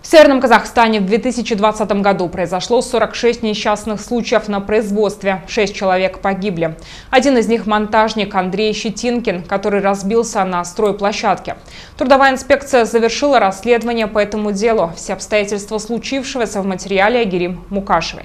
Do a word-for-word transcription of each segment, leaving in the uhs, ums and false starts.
В Северном Казахстане в две тысячи двадцатом году произошло сорок шесть несчастных случаев на производстве. Шесть человек погибли. Один из них – монтажник Андрей Щетинкин, который разбился на стройплощадке. Трудовая инспекция завершила расследование по этому делу. Все обстоятельства случившегося в материале Айгерим Мукашевой.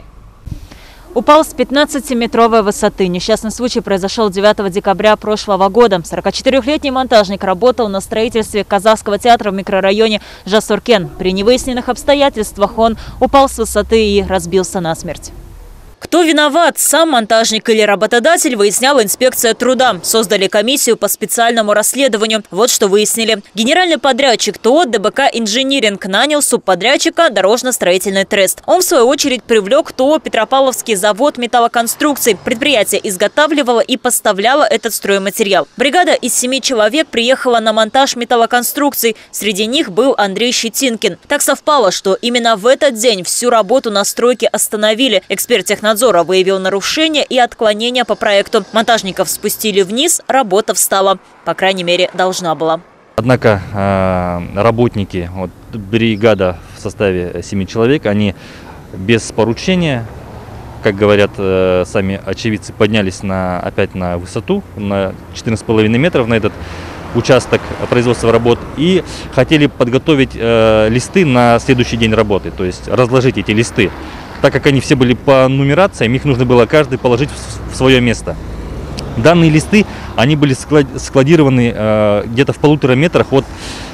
Упал с пятнадцатиметровой высоты. Несчастный случай произошел девятого декабря прошлого года. сорокачетырёхлетний монтажник работал на строительстве Казахского театра в микрорайоне Жасуркен. При невыясненных обстоятельствах он упал с высоты и разбился насмерть. Кто виноват, сам монтажник или работодатель, выясняла инспекция труда. Создали комиссию по специальному расследованию. Вот что выяснили. Генеральный подрядчик ТО ДБК «Инжиниринг» нанял субподрядчика «Дорожно-строительный трест». Он, в свою очередь, привлек ТО «Петропавловский завод металлоконструкций». Предприятие изготавливало и поставляло этот стройматериал. Бригада из семи человек приехала на монтаж металлоконструкций. Среди них был Андрей Щетинкин. Так совпало, что именно в этот день всю работу на стройке остановили. Эксперт технадзора выявил нарушения и отклонения по проекту. Монтажников спустили вниз, работа встала. По крайней мере, должна была. Однако работники, вот, бригада в составе семи человек, они без поручения, как говорят сами очевидцы, поднялись на, опять на высоту, на четырнадцать с половиной метров на этот участок производства работ и хотели подготовить э, листы на следующий день работы, то есть разложить эти листы. Так как они все были по нумерациям, их нужно было каждый положить в свое место. Данные листы, они были складированы э, где-то в полутора метрах от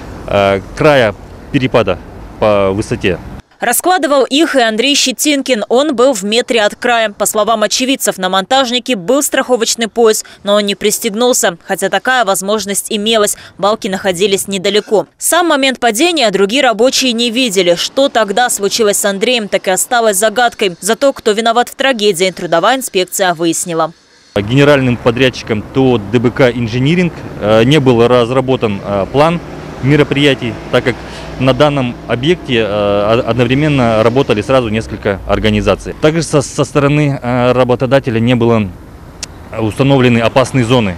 э, края перепада по высоте. Раскладывал их и Андрей Щетинкин. Он был в метре от края. По словам очевидцев, на монтажнике был страховочный пояс, но он не пристегнулся, хотя такая возможность имелась. Балки находились недалеко. Сам момент падения другие рабочие не видели. Что тогда случилось с Андреем, так и осталось загадкой. Зато кто виноват в трагедии, трудовая инспекция выяснила. Генеральным подрядчиком ТО ДБК «Инжиниринг» не был разработан план мероприятий, так как на данном объекте одновременно работали сразу несколько организаций. Также со, со стороны работодателя не было установлены опасные зоны.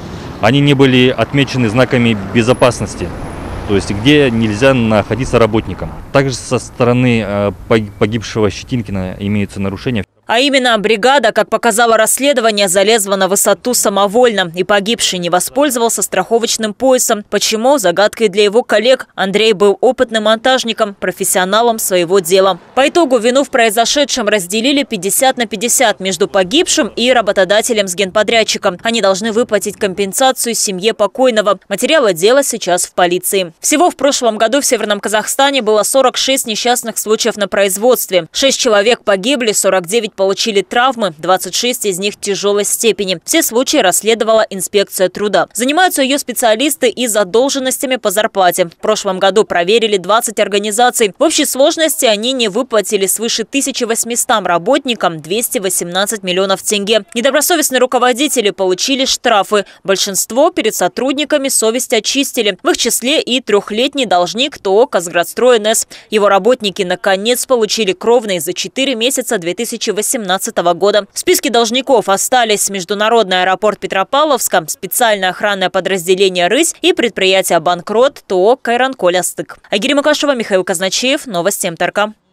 Они не были отмечены знаками безопасности, то есть где нельзя находиться работникам. Также со стороны погибшего Щетинкина имеются нарушения. А именно, бригада, как показало расследование, залезла на высоту самовольно. И погибший не воспользовался страховочным поясом. Почему? Загадкой для его коллег. Андрей был опытным монтажником, профессионалом своего дела. По итогу вину в произошедшем разделили пятьдесят на пятьдесят между погибшим и работодателем с генподрядчиком. Они должны выплатить компенсацию семье покойного. Материалы дела сейчас в полиции. Всего в прошлом году в Северном Казахстане было сорок шесть несчастных случаев на производстве. шесть человек погибли, сорок девять получили травмы, двадцать шесть из них тяжелой степени. Все случаи расследовала инспекция труда. Занимаются ее специалисты и задолженностями по зарплате. В прошлом году проверили двадцать организаций. В общей сложности они не выплатили свыше тысячи восьмисот работникам двести восемнадцать миллионов тенге. Недобросовестные руководители получили штрафы. Большинство перед сотрудниками совесть очистили. В их числе и трехлетний должник ТО «Казградстрой НС». Его работники наконец получили кровные за четыре месяца две тысячи восемнадцатого года. В списке должников остались Международный аэропорт Петропавловска, специальное охранное подразделение «Рысь» и предприятие «Банкрот» ТО «Кайранколь Астык». Айгерим Мукашева, Михаил Казначеев, новости МТРК.